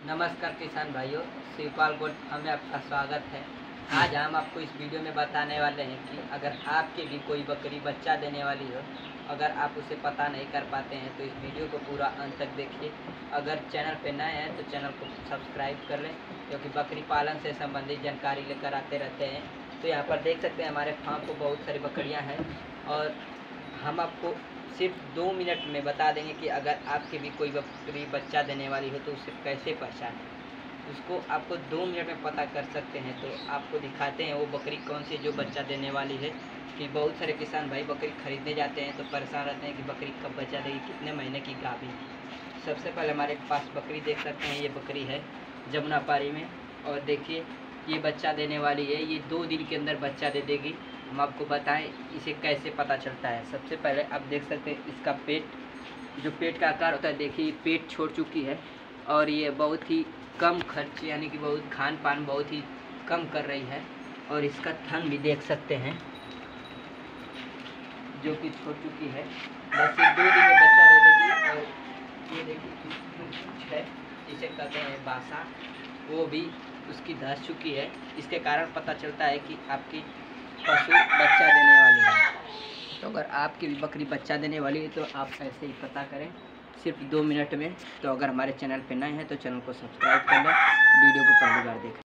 नमस्कार किसान भाइयों, शिवपाल गोल्ड फार्म में आपका स्वागत है। आज हम आपको इस वीडियो में बताने वाले हैं कि अगर आपके भी कोई बकरी बच्चा देने वाली हो, अगर आप उसे पता नहीं कर पाते हैं तो इस वीडियो को पूरा अंत तक देखिए। अगर चैनल पे नए हैं तो चैनल को सब्सक्राइब कर लें, क्योंकि बकरी पालन से संबंधित जानकारी लेकर आते रहते हैं। तो यहाँ पर देख सकते हैं हमारे फार्म को बहुत सारी बकरियाँ हैं और हम आपको सिर्फ 2 मिनट में बता देंगे कि अगर आपके भी कोई बकरी बच्चा देने वाली हो तो उसे कैसे पहचानें। उसको आपको 2 मिनट में पता कर सकते हैं। तो आपको दिखाते हैं वो बकरी कौन सी जो बच्चा देने वाली है। कि बहुत सारे किसान भाई बकरी खरीदने जाते हैं तो परेशान रहते हैं कि बकरी कब बच्चा देगी, कितने महीने की गाभिन है। सबसे पहले हमारे पास बकरी देख सकते हैं, ये बकरी है जमुनापारी में और देखिए ये बच्चा देने वाली है। ये 2 दिन के अंदर बच्चा दे देगी। हम आपको बताएं इसे कैसे पता चलता है। सबसे पहले आप देख सकते हैं इसका पेट, जो पेट का आकार होता है, देखिए पेट छोड़ चुकी है और ये बहुत ही कम खर्च यानी कि बहुत खान पान बहुत ही कम कर रही है। और इसका थन भी देख सकते हैं जो कि छोड़ चुकी है। बस ये 2 दिन में बच्चा दे देगी। और ये देखिए कुछ है जिसे कहते हैं बासा, वो भी उसकी धस चुकी है। इसके कारण पता चलता है कि आपकी पशु बच्चा देने वाली है। तो अगर आपकी भी बकरी बच्चा देने वाली है तो आप ऐसे ही पता करें सिर्फ 2 मिनट में। तो अगर हमारे चैनल पर नए हैं तो चैनल को सब्सक्राइब कर लें, वीडियो को पहली बार देखें।